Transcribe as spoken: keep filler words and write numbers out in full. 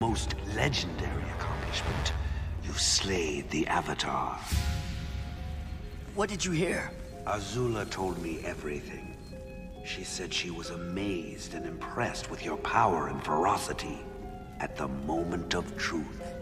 most legendary accomplishment. You slayed the Avatar. What did you hear? Azula told me everything. She said she was amazed and impressed with your power and ferocity at the moment of truth.